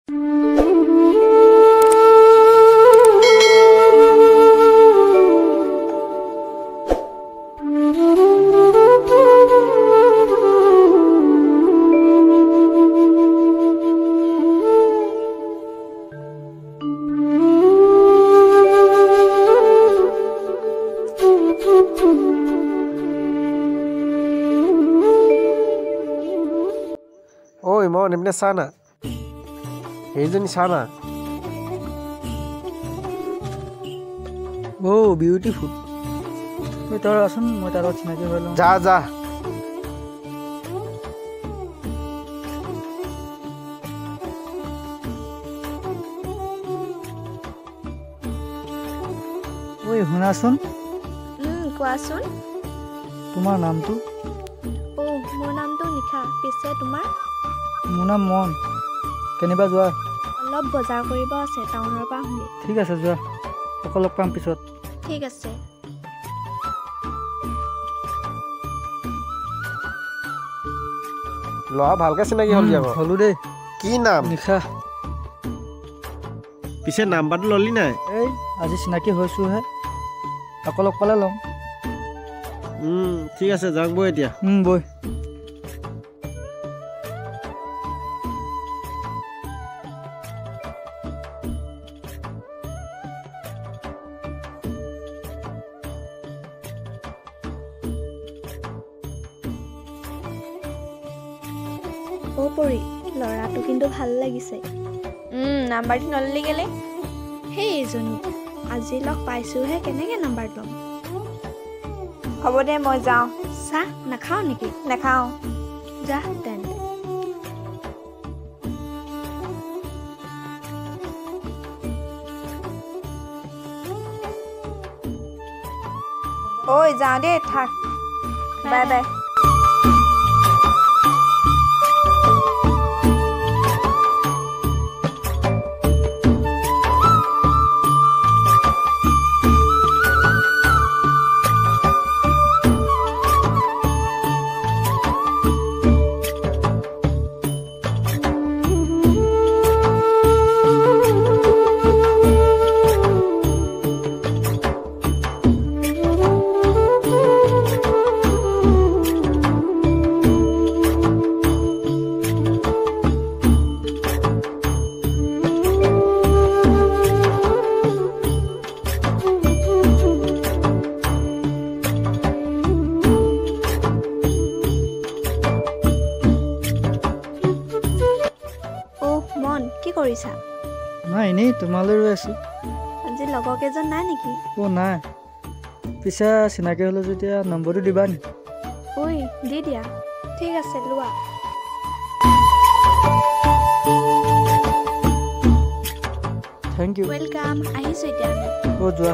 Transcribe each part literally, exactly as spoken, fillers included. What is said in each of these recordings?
Oi, mau nimne sana. Hejani sana. Oh, beautiful. Wait, tar asun, moi tar chinaki hoilo. Ja ja. Oi, hunasun. Hmm, koasun. Tumar naam tu? Oh, মোৰ নামটো নিখা। পিছে তোমাৰ? মোৰ নাম মন। কেনিবা যোৱা? অলপ বজাৰ কৰিব আছে টাউনৰ পৰা আহোঁ। ঠিক আছে যোৱা। আকৌ লগ পাম পিছত। ঠিক আছে। লৰা ভালকে চিনাকি হল যাব। হলু দে। কি নাম? নিখা। পিছে নাম্বাৰটো ললি নাই? এই আজি চিনাকি হৈছো হে। আকৌ লগ পালে লম। উম, ঠিক আছে যাং বৈ এতিয়া। উম, বৈ। ও পৰি লৰাটো কিন্তু ভাল লাগিছে। উম, নাম্বাৰটো নললি গেলে? হেই এজনী আজি লগ পাইছোহে কেনেকে নাম্বাৰ ল'ম? হ'ব দে মই যাওঁ। চাহ নাখাওঁ নেকি? নাখাওঁ। যা তেন্তে। ঐ যাওঁ দে থাক। Bye bye. কি কৰিছা? নাই এনেই তোমালৈ ৰৈ আছো। আজি লগৰ কেইজন নাই নেকি? অ নাই। পিছে চিনাকি হলো যেতিয়া নম্বৰটো দিবা নি? ঐ দি দিয়া। ঠিক আছে লোৱা। Thank you. ওয়েলকাম। আহিছো এতিয়া আমি। অ যোৱা।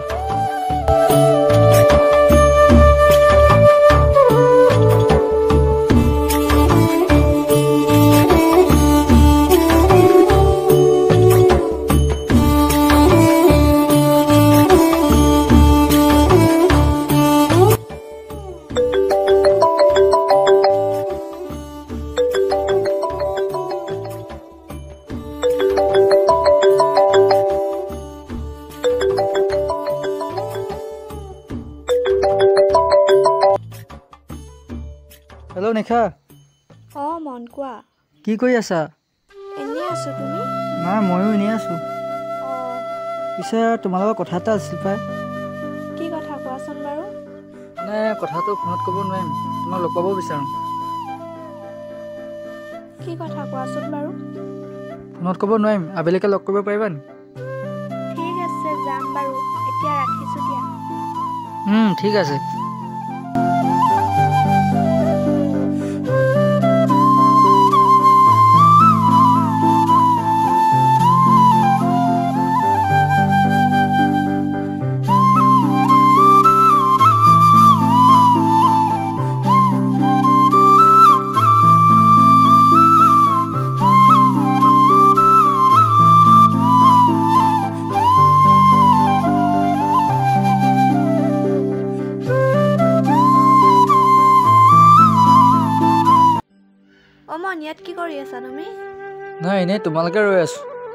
হেল্ল' নিখা। অ মন কোৱা। কি কৰি আছা? এনেই আছো। তুমি? নাই ময়ো এনেই আছো। অ পিছে তোমাৰ লগত কথা এটা আছিল পাই। কি কথা কোৱাচোন বাৰু? মানে কথাটো ফোনত ক'ব নোৱাৰিম। তোমাক লগ পাব বিচাৰোঁ। কি কথা কোৱাচোন বাৰু? ফোনত ক'ব নোৱাৰিম। আবেলিকে লগ কৰিব পাৰিবা নি? ঠিক আছে যাম বাৰু। এতিয়া ৰাখিছো দিয়া। উম ঠিক আছে। অ মন ইয়াত কি কৰি আছা তুমি? নাই এনেই তোমালোকে ৰৈ আছো।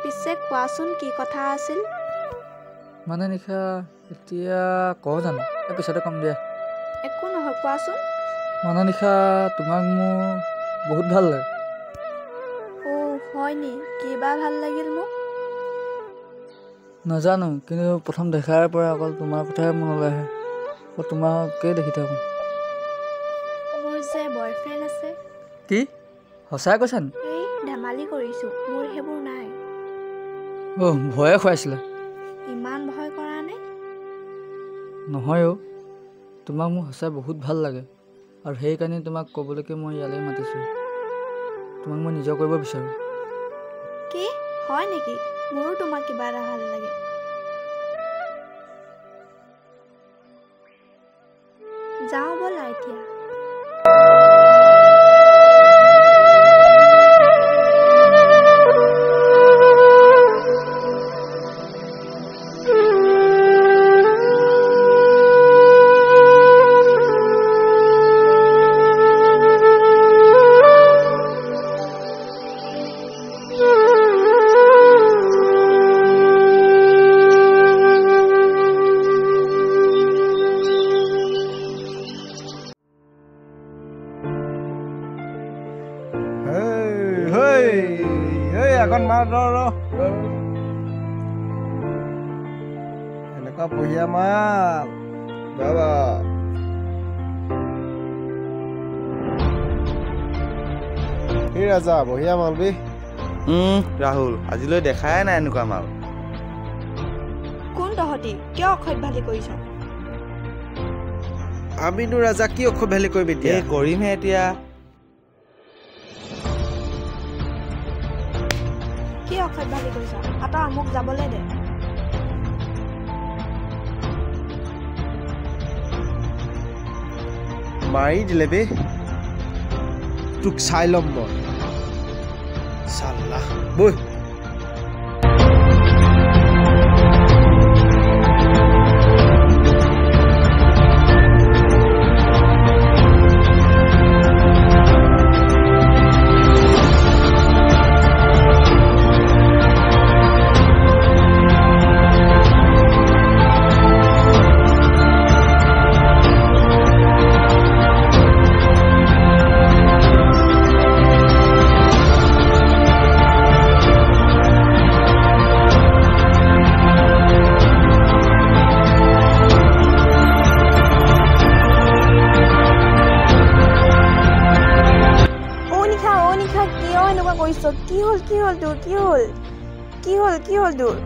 পিছে কোৱাচোন কি কথা আছিল? মানে নিশা এতিয়া কওঁ জানো এই পিছতে কম দিয়া। একো নহয়, কোৱাচোন। মানে নিশা তোমাক মোৰ বহুত ভাল লাগে। অ' হয় নি? কিবা ভাল লাগিল মোক? নাজানো, কিন্তু প্ৰথম দেখাৰ পৰা অকল তোমাৰ কথাই মনলৈ আহে। অকল তোমাকেই দেখি থাকোঁ। মোৰ যে বয়ফ্ৰেণ্ড আছে। কি সঁচাই কৈছা নি? এই ধেমালি কৰিছোঁ, মোৰ সেইবোৰ নাই। অ' ভয়ে খুৱাইছিলে। ইমান ভয় কৰা নে? নহয় অ', তোমাক মোৰ সঁচাই বহুত ভাল লাগে আৰু সেইকাৰণে তোমাক ক'বলৈকে মই ইয়ালৈ মাতিছোঁ। তোমাক মই নিজৰ কৰিব বিচাৰোঁ। কি হয় নেকি? মোৰো তোমাক কিবা এটা ভাল লাগে। যাওঁ ব'লা এতিয়া। এনেকুৱা বঢ়িয়া মাল বাবা। এই ৰাজা বঢ়িয়া মাল বে। উম ৰাহুল, আজিলৈ দেখাই নাই এনেকুৱা মাল। কোন তহঁতি? কিয় অসভ্য ভালি কৰিছ? আমিনো ৰাজা কি অসভ্য ভালি কৰিম এতিয়া? এই কৰিমহে এতিয়া। কি অসভ্য ভালি কৰিছ? আঁতৰ, মোক যাবলৈ দে। মাৰি দিলে বে। তোক চাই ল'ম মই। চাল্লা বৈ। কি হ'ল কি হ'ল তোৰ? কি হ'ল কি হ'ল কি হ'ল তোৰ?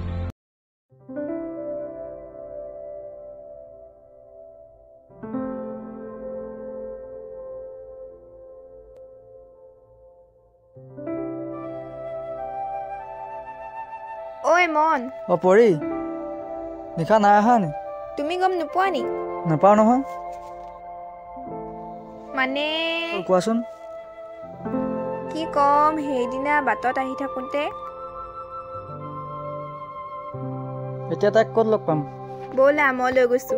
ঐ মন। অ' পৰি নিশা নাই অহা নি? তুমি গম নোপোৱা নি? নাপাওঁ নহয়। মানে কোৱাচোন। কি কম, সেইদিনা বাটত আহি থাকোঁতে। এতিয়া তাইক ক'ত লগ পাম? ব'লা, মই লৈ গৈছোঁ।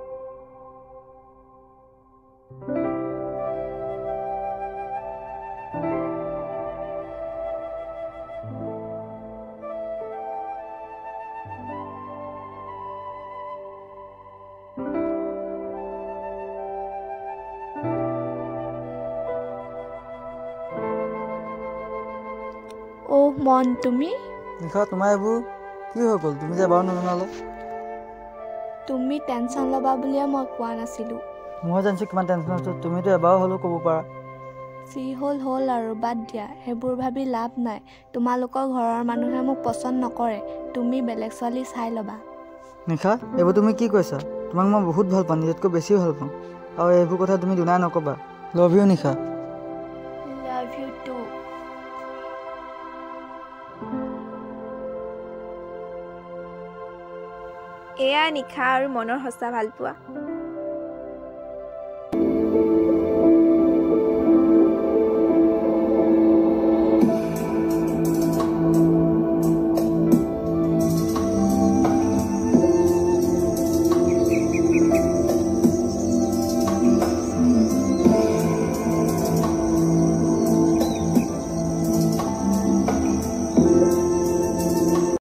অ' মন, তুমি? নিশা তোমাৰ এইবোৰ কি হৈ গ'ল? তুমি যে বাৰু নজনালে। তুমি টেনশ্যন ল'বা বুলিয়ে মই কোৱা নাছিলোঁ। মই জানিছোঁ কিমান টেনশ্যন আছে। তুমিতো এবাৰো হ'লেও ক'ব পাৰা। যি হ'ল হ'ল আৰু বাদ দিয়া, সেইবোৰ ভাবি লাভ নাই। তোমালোকৰ ঘৰৰ মানুহে মোক পচন্দ নকৰে। তুমি বেলেগ ছোৱালী চাই ল'বা। নিশা, এইবোৰ তুমি কি কৈছা? তোমাক মই বহুত ভাল পাওঁ, নিজতকৈ বেছি ভাল পাওঁ। আৰু এইবোৰ কথা তুমি দুনাই নক'বা। Love you Nisha. Love you too. এয়া নিশা আৰু মনৰ সঁচা ভালপোৱা।